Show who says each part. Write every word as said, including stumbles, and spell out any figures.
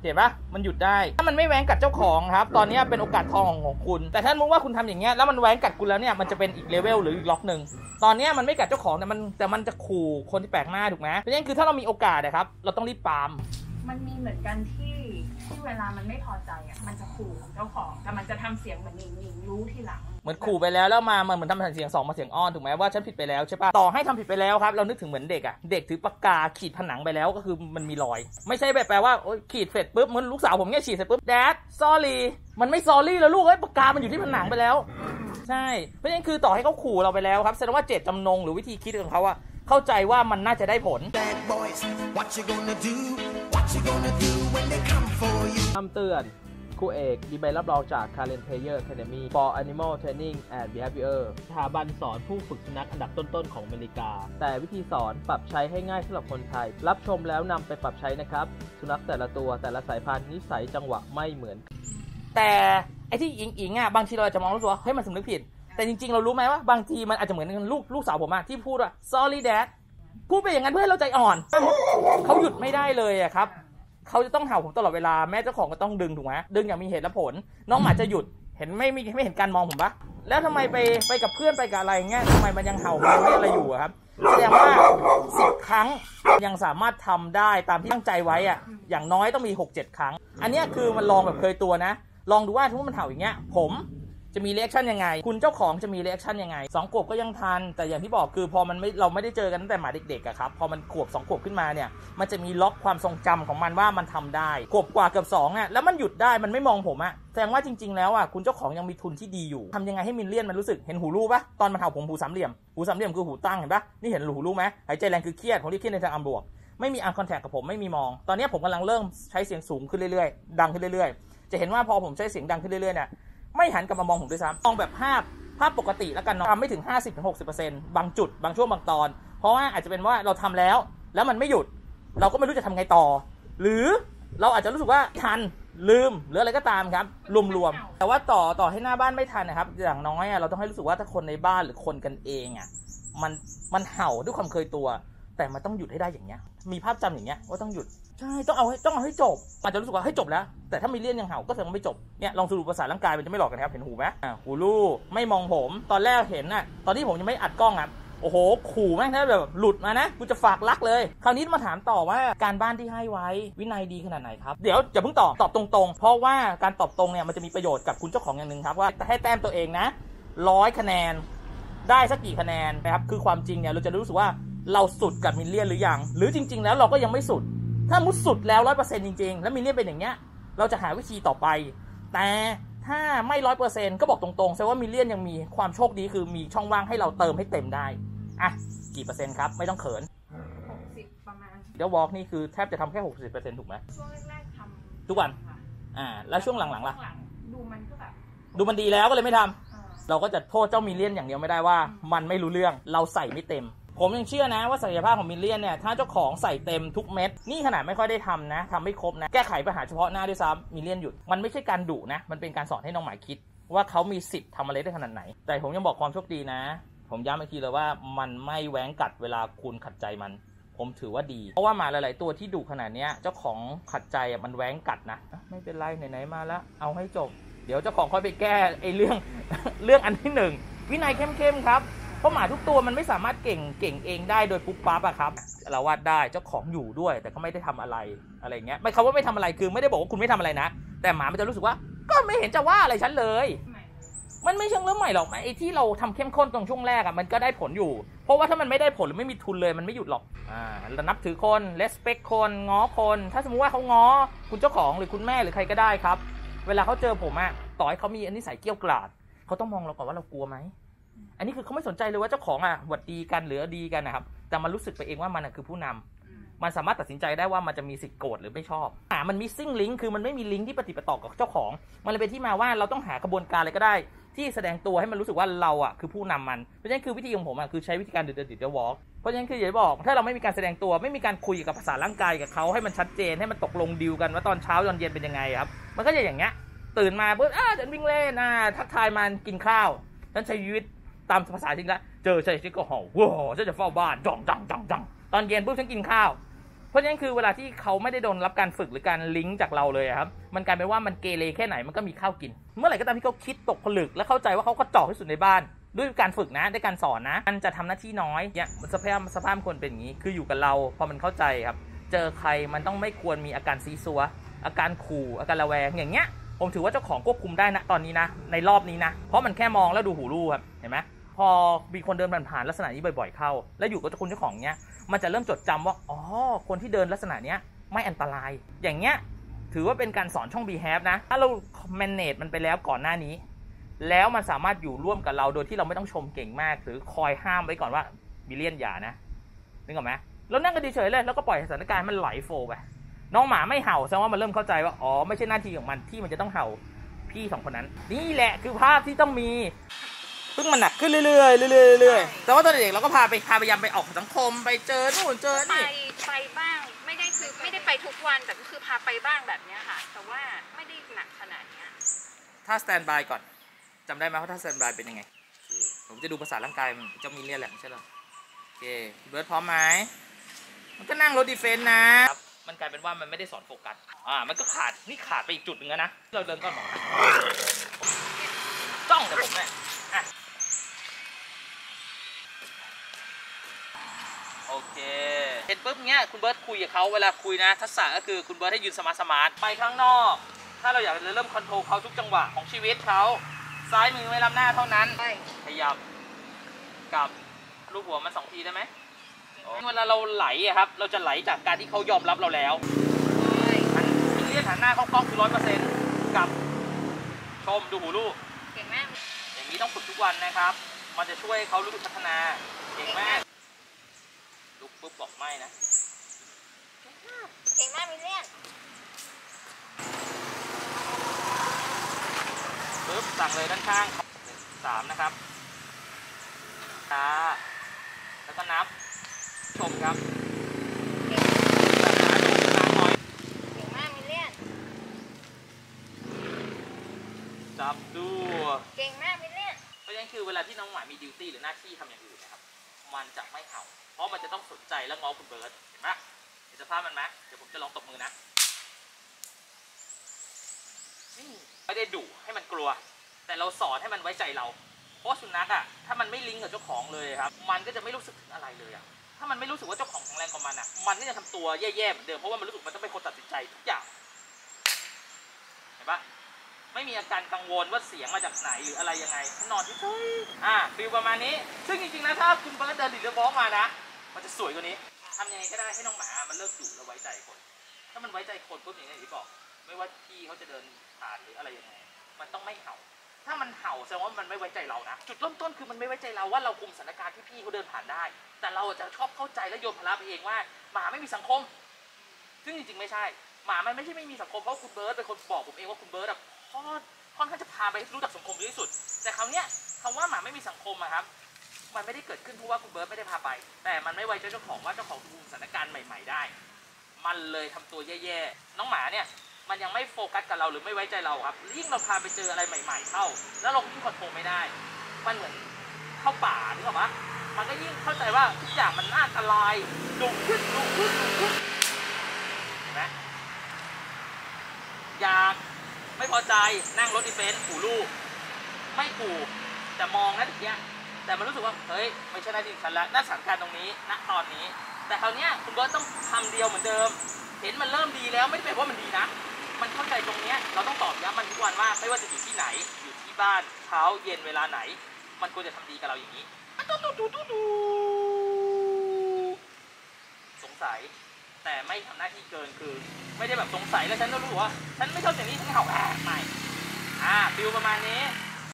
Speaker 1: เห็นปะมันหยุดได้ถ้ามันไม่แหวงกัดเจ้าของครับตอนนี้เป็นโอกาสทองของคุณแต่ถ้ามุกว่าคุณทำอย่างเงี้ยแล้วมันแหวงกัดคุณแล้วเนี่ยมันจะเป็นอีกเลเวลหรืออีกล็อกหนึ่งตอนนี้มันไม่กัดเจ้าของแต่มันแต่มันจะขู่คนที่แปลกหน้าถูกไหมเพราะฉะนั้นคือถ้าเรามีโอกาสนะครับเราต้องรีบปาม
Speaker 2: มันมีเหมือนกันที่ที่เวลามันไม่พอใจอ่ะมันจะขู่เจ้าของแต่มันจะทำเสียงเหมือนหนิงหนิงรู้ทีหลัง
Speaker 1: เหมือนขู่ไปแล้วแล้วมามันเหมือนทำเสียงสองมาเสียงอ้อนถูกไหมว่าฉันผิดไปแล้วใช่ปะต่อให้ทำผิดไปแล้วครับเรานึกถึงเหมือนเด็กอ่ะเด็กถือปากกาขีดผนังไปแล้วก็คือมันมีรอยไม่ใช่แบบแปลว่าโอ๊ยขีดเสร็จปุ๊บเหมือนลูกสาวผมเนี่ยขีดเสร็จปุ๊บแดด sorry มันไม่ sorry แล้วลูกเอ้ยปากกามันอยู่ที่ผนังไปแล้วใช่เพราะฉะนั้นคือต่อให้เขาขู่เราไปแล้วครับแสดงว่าเจตจำนงหรือวิธีคิดของเขาอะเข้าใจว่ามันน่าจะได้ผลคำเตือนครูเอกมีใบรับรองจาก Karen Player Academy for Animal Training and Behavior สถาบันสอนผู้ฝึกสุนัขอันดับต้นๆของอเมริกาแต่วิธีสอนปรับใช้ให้ง่ายสำหรับคนไทยรับชมแล้วนำไปปรับใช้นะครับสุนัขแต่ละตัวแต่ละสายพันธุ์นิสัยจังหวะไม่เหมือนแต่ไอ้ที่อิงอิงอ่ะบางทีเราจะมองรู้สึกว่าเฮ้ยมันสำนึกผิดแต่จริงๆเรารู้ไหมว่าบางทีมันอาจจะเหมือนลูกลูกสาวผมอะที่พูดว่า sorry dad พูดไปอย่างนั้นเพื่อให้เราใจอ่อนเขาหยุดไม่ได้เลยอะครับเขาจะต้องเห่าผมตลอดเวลาแม่เจ้าของก็ต้องดึงถูกไหมดึงอย่างมีเหตุและผลน้องหมาจะหยุดเห็นไม่ไม่ไม่เห็นการมองผมปะแล้วทำไมไปไปกับเพื่อนไปกับอะไรเงี้ยทำไมมันยังเห่ามันไม่อะไรอยู่อะครับแสดงว่าสิบครั้งยังสามารถทำได้ตามที่ตั้งใจไว้อะอย่างน้อยต้องมี หกเจ็ด ครั้งอันนี้คือมันลองแบบเคยตัวนะลองดูว่าถ้ามันเห่าอย่างเงี้ยผมจะมีรีแอคชั่นยังไงคุณเจ้าของจะมีรีแอคชั่นยังไงสองขวบก็ยังทันแต่อย่างที่บอกคือพอมันไม่เราไม่ได้เจอกันตั้งแต่หมาเด็กๆอะครับพอมันขวบสองขวบขึ้นมาเนี่ยมันจะมีล็อกความทรงจำของมันว่ามันทำได้ขวบกว่าเกือบสองอะแล้วมันหยุดได้มันไม่มองผมอะแสดงว่าจริงๆแล้วอะคุณเจ้าของยังมีทุนที่ดีอยู่ทำยังไงให้มินเลียนมันรู้สึกเห็นหูรูปปะตอนมันเห่าผมหูสามเหลี่ยมหูสามเหลี่ยมคือหูตั้งเห็นปะนี่เห็นหูรูปไหมหายใจแรงคือเครียดผมเรียกเครียดในทางอัมบวกไม่มีอันคอนแทคกับผมไม่มีมองตอนนี้ผมกำลังเริ่มใช้เสียงสูงขึ้นเรื่อยๆดังขึ้นเรื่อยๆจะเห็นว่าพอผมใช้เสียงดังขึ้นเรื่อยๆเนี่ยไม่หันกลับมามองผมด้วยซ้ำมองแบบภาพภาพปกติแล้วกันเนาะทำไม่ถึง ห้าสิบถึงหกสิบเปอร์เซ็นต์ บางจุดบางช่วงบางตอนเพราะว่าอาจจะเป็นว่าเราทำแล้วแล้วมันไม่หยุดเราก็ไม่รู้จะทำไงต่อหรือเราอาจจะรู้สึกว่าทันลืมหรืออะไรก็ตามครับรวมๆแต่ว่าต่อต่อให้หน้าบ้านไม่ทันนะครับอย่างน้อยเราต้องให้รู้สึกว่าถ้าคนในบ้านหรือคนกันเองอ่ะมันมันเห่าด้วยความเคยตัวแต่มันต้องหยุดให้ได้อย่างเงี้ยมีภาพจำอย่างเงี้ยว่าต้องหยุดใช่ต้องเอาให้ต้องเอาให้จบอาจจะรู้สึกว่าให้จบแล้วแต่ถ้ามีเลี่ยนยังเห่าก็แสดงว่าไม่จบเนี่ยลองสรุปภาษาร่างกายมันจะไม่หลอกกันครับเห็นหูไหมอ่าหูลู่ไม่มองผมตอนแรกเห็นน่ะตอนที่ผมยังไม่อัดกล้องอ่ะโอ้โหขู่แม่งถ้าแบบหลุดมานะกูจะฝากรักเลยคราวนี้มาถามต่อว่าการบ้านที่ให้ไว้วินัยดีขนาดไหนครับเดี๋ยวอย่าเพิ่งตอบตอบตรงๆเพราะว่าการตอบตรงเนี่ยมันจะมีประโยชน์กับคุณเจ้าของอย่างหนึ่งครับว่าให้แต้มตัวเองนะร้อยคะแนนได้สักกี่คะแนนนะครับคือความจริงเนี่ยเราจะรู้สึกว่าเราสุดกับมิลเลียนหรือยังหรือจริงๆแล้วเราก็ยังไม่สุดถ้ามุดสุดแล้ว ร้อยเปอร์เซ็นต์ จริงๆแล้วมิลเลียนเป็นอย่างเงี้ยเราจะหาวิธีต่อไปแต่ถ้าไม่ ร้อยเปอร์เซ็นต์ ก็บอกตรงๆแสดงว่ามิลเลียนยังมีความโชคดีคือมีช่องว่างให้เราเติมให้เต็มได้อ่ะกี่เปอร์เซ็นต์ครับไม่ต้องเขิน
Speaker 2: หกสิบประมาณ
Speaker 1: เดี๋ยววอล์กนี่คือแทบจะทำแค่ หกสิบเปอร์เซ็นต์ ถูกไหม
Speaker 2: ช่วงแรกๆทำ
Speaker 1: ทุกวันอ่าแล้วช่วงหลังๆล่ะ
Speaker 2: ดูมันก็แบบ
Speaker 1: ดูมันดีแล้วก็เลยไม่ทำเราก็จะโทษเจ้ามิลเลียนอย่างเดียวไม่ได้ว่ามันไม่รู้เรื่องเราใส่ไม่เต็มผมยังเชื่อนะว่าศักยภาพของมิลเลียนเนี่ยถ้าเจ้าของใส่เต็มทุกเม็ดนี่ขนาดไม่ค่อยได้ทำนะทำไม่ครบนะแก้ไขปัญหาเฉพาะหน้าด้วยซ้ำมิลเลียนหยุดมันไม่ใช่การดุนะมันเป็นการสอนให้น้องหมาคิดว่าเขามีสิทธิ์ทำอะไรได้ขนาดไหนแต่ผมยังบอกความโชคดีนะผมย้ำอีกทีเลยว่ามันไม่แหวงกัดเวลาคุณขัดใจมันผมถือว่าดีเพราะว่าหมาหลายๆตัวที่ดุขนาดนี้เจ้าของขัดใจมันแหวงกัดนะไม่เป็นไรไหนๆมาแล้วเอาให้จบเดี๋ยวเจ้าของค่อยไปแก้ไอ้เรื่องเรื่องอันที่หนึ่งวินัยเข้มๆครับเพราะหมาทุกตัวมันไม่สามารถเก่งเก่งเองได้โดยปุ๊บปั๊บอะครับเราวาดได้เจ้าของอยู่ด้วยแต่เขาไม่ได้ทำอะไรอะไรเงี้ยไม่คำว่าไม่ทำอะไรคือไม่ได้บอกว่าคุณไม่ทำอะไรนะแต่หมามันจะรู้สึกว่าก็ไม่เห็นจะว่าอะไรฉันเลยมันไม่เชิงเรื่องใหม่หรอกไอ้ที่เราทำเข้มข้นตรงช่วงแรกอะมันก็ได้ผลอยู่เพราะว่าถ้ามันไม่ได้ผลหรือไม่มีทุนเลยมันไม่หยุดหรอกอ่าเรานับถือคนเลสเปคคนง้อคนถ้าสมมติว่าเขาง้อคุณเจ้าของหรือคุณแม่หรือใครก็ได้ครับเวลาเขาเจอผมอะต่อให้เขามีนิสัยเกี้ยวกราดเขาต้องมองเราก่อนว่าเรากลัวไหมอันนี้คือเขาไม่สนใจเลยว่าเจ้าของอ่ะหวัดดีกันหรือดีกันนะครับแต่มันรู้สึกไปเองว่ามันคือผู้นำมันสามารถตัดสินใจได้ว่ามันจะมีสิทธิ์โกรธหรือไม่ชอบอ่ามันมีซิ่งลิงก์คือมันไม่มีลิงก์ที่ปฏิปต่อกับเจ้าของมันเลยเป็นที่มาว่าเราต้องหากระบวนการอะไรก็ได้ที่แสดงตัวให้มันรู้สึกว่าเราอ่ะคือผู้นำมันเพราะฉะนั้นคือวิธีของผมอ่ะคือใช้วิธีการเดินเดินเดินวอล์กเพราะฉะนั้นคืออย่าบอกถ้าเราไม่มีการแสดงตัวไม่มีการคุยกับภาษาร่างกายกับเขาให้มันชัดเจนให้มันตกลงดีลกันว่าตอนเช้าตอนเย็นเป็นยังไงครับมันก็จะอย่างเงี้ยตื่นมาปุ๊บอ่าฉันวิ่งเล่นอ่าทักทายมันกินข้าวฉันใช้ชีวิตตามภาษาจริงแล้วเจอใช่ชิคก็ห่อว้าวฉันจะเฝ้าบ้านจังจังจังจังตอนเย็นปุ๊บฉันกินข้าว
Speaker 3: เพราะฉะนั้นคือเวลาที่เขาไม่ได้โดนรับการฝึกหรือการลิงก์จากเราเลยครับมันกลายเป็นว่ามันเกเรแค่ไหนมันก็มีข้าวกินเมื่อไหร่ก็ตามที่เขาคิดตกผลึกและเข้าใจว่าเขากระจอกที่สุดในบ้านด้วยการฝึกนะด้วยการสอนนะมันจะทำหน้าที่น้อยเนี่ยสภาพสภาพคนเป็นอย่างนี้คืออยู่กับเราพอมันเข้าใจครับเจอใครมันต้องไม่ควรมีอาการซีซัวอาการขู่อาการระแวงอย่างเงี้ยผมถือว่าเจ้าของควบคุมได้นะตอนนี้นะในรอบนี้นะเพราะมันแค่มองแล้วดูหูรูครับเห็นไหมพอมีคนเดินผ่านลักษณะนี้บ่อยๆเข้าแล้วอยู่กับคนเจ้าของเนี้ยมันจะเริ่มจดจำว่าอ๋อคนที่เดินลักษณะเนี้ยไม่อันตรายอย่างเงี้ยถือว่าเป็นการสอนช่อง behave นะถ้าเรา manage มันไปแล้วก่อนหน้านี้แล้วมันสามารถอยู่ร่วมกับเราโดยที่เราไม่ต้องชมเก่งมากหรือคอยห้ามไว้ก่อนว่ามิเลียนอย่านะนึกออกไหมเรานั่งกันเฉยๆเลยแล้วก็ปล่อยสถานการณ์มันไหลโฟไปน้องหมาไม่เห่าแสดงว่ามันเริ่มเข้าใจว่าอ๋อไม่ใช่หน้าที่ของมันที่มันจะต้องเห่าพี่สองคนนั้นนี่แหละคือภาพที่ต้องมีเพิ่งมันหนักขึ้นเรื่อยๆเรื่อยๆเรื่อยๆแต่ว่าตอนเด็กเราก็พาไปพาพยายามไปออกสังคมไปเจอนู่นเจอนี่
Speaker 2: ไปไปบ้างไม่ได้คือไม่ได้ไปทุกวันแต่ก็คือพาไปบ้างแบบนี้ค่ะแต่ว่าไม่ได้หนักขนาดนี้
Speaker 3: ถ้าสแตนบายก่อนจำได้ไหมว่าถ้าสแตนบายเป็นยังไงผมจะดูภาษาร่างกายมันจะมีเรียนแหละไม่ใช่หรอโอเคเบิร์ดพร้อมไหมมันก็นั่งรถดีเฟนต์นะมันกลายเป็นว่ามันไม่ได้สอนโฟกัสอ่ามันก็ขาดนี่ขาดไปอีกจุดหนึ่งนะเราเดินก่อนหมอจ้องแต่ผมเนี่ยอ่ะโอเคเห็นปุ๊บเงี้ยคุณเบิร์ดคุยกับเขาเวลาคุยนะทักษะก็คือคุณเบิร์ดให้ยืนสมาร์ทสมาร์ทไปข้างนอกถ้าเราอยากจะเริ่มคอนโทรลเขาทุกจังหวะของชีวิตเขาซ้ายมือไม่ล้ำหน้าเท่านั้นขยับกับลูกหัวมันสองทีได้ไหมเวลาเราไหลอะครับเราจะไหลจากการที่เขายอมรับเราแล้วมันเรียกหันหน้าเข้ากล้องคือร้อยเปอร์เซ็นต์กับชมดูหูลูก
Speaker 2: เก่งมาก
Speaker 3: อย่างนี้ต้องฝึกทุกวันนะครับมันจะช่วยเขารู้สึกพัฒนาเก่งมากลุกปุ๊บบอกไม่นะ
Speaker 2: เก่งมากมิเลียน
Speaker 3: ปุ๊บสั่งเลยด้านข้างสามนะครับช้าแล้วก็นับชมครับ
Speaker 2: เก่งมากมิเลียน
Speaker 3: จับดู
Speaker 2: เก่งมากมิเลียน
Speaker 3: เพราะฉะนั้นคือเวลาที่น้องหมามีดิวตี้หรือหน้าที่ทำอย่างอื่นนะครับมันจะไม่เห่าเพราะมันจะต้องสนใจและง้อคุณเบิร์ดเห็นไหมเห็นสภาพมันไหมเดี๋ยวผมจะลองตบมือนะไม่ได้ดุให้มันกลัวแต่เราสอนให้มันไว้ใจเราเพราะสุนัขอ่ะถ้ามันไม่ลิงก์กับเจ้าของเลยครับมันก็จะไม่รู้สึกถึงอะไรเลยอ่ะถ้ามันไม่รู้สึกว่าเจ้าของแข็งแรงกว่ามันอ่ะมันก็จะทำตัวแย่ๆเหมือนเดิมเพราะว่ามันรู้สึกมันต้องเป็นคนตัดสินใจทุกอย่างเห็นปะไม่มีอาการกังวลว่าเสียงมาจากไหนหรืออะไรยังไงนอนที่เฉยอ่าฟิลประมาณนี้ซึ่งจริงๆนะถ้าคุณเบิร์ดเดินดิเดอร์บล็อกมานะมันจะสวยกว่านี้ทำยังไงก็ได้ให้น้องหมามันเลิกดุแล้วไว้ใจคนถ้ามันไว้ใจคนปุ๊บอย่างที่บอกไม่ว่าพี่เขาจะเดินผ่านหรืออะไรยังไงมันต้องไม่เห่าถ้ามันเห่าแสดงว่ามันไม่ไว้ใจเรานะจุดเริ่มต้นคือมันไม่ไว้ใจเราว่าเราคุมสถานการณ์ที่พี่เขาเดินผ่านได้แต่เราจะชอบเข้าใจและโยนภาระไปเองว่าหมาไม่มีสังคมซึ่งจริงๆไม่ใช่หมามันไม่ใช่ไม่มีสังคมเพราะคุณเบิร์ดเป็นคนบอกผมเองว่าคุณเบิร์ดอะค่อนข้างจะพาไปรู้จักสังคมดีที่สุดแต่คราวเนี้ยคำว่าหมาไม่มีสังคมอะครับมันไม่ได้เกิดขึ้นเพราะว่าคุณเบิร์ดไม่ได้พาไปแต่มันไม่ไว้ใจเจ้าของว่าเจ้าของคุมสถานการณ์ใหม่ๆได้มันเลยทำตัวแย่ๆน้องหมาเนี่ยมันยังไม่โฟกัสกับเราหรือไม่ไว้ใจเราครับยิ่งเราพาไปเจออะไรใหม่ๆเข้าแล้วเรายิ่งคอนโทรลไม่ได้มันเหมือนเข้าป่านึกออกปะมันก็ยิ่งเข้าใจว่าทุกอย่างมันอันตรายดุขึ้นดุขึ้นดุขึ้นเห็นไหมอยากไม่พอใจนั่งรถดีเฟนซ์ขู่ลูกไม่ขู่แต่มองนะทีเนี้ยแต่มันรู้สึกว่าเฮ้ยไม่ใช่หน้าที่ฉันละน่าสำคัญตรงนี้ณตอนนี้แต่คราวเนี้ยคุณเบิร์ตต้องทำเดียวเหมือนเดิมเห็นมันเริ่มดีแล้วไม่ได้แปลว่ามันดีนะมันเข้าใจตรงนี้เราต้องตอบย้ำมันทุกวันว่าไม่ว่าจะอยู่ที่ไหนอยู่ที่บ้านเช้าเย็นเวลาไหนมันควรจะทำดีกับเราอย่างนี้สงสัยแต่ไม่ทำหน้าที่เกินคือไม่ได้แบบสงสัยแล้วฉันต้องรู้ว่าฉันไม่ชอบอย่างนี้ฉันเห่าแอบไม่อ่าฟิลประมาณนี้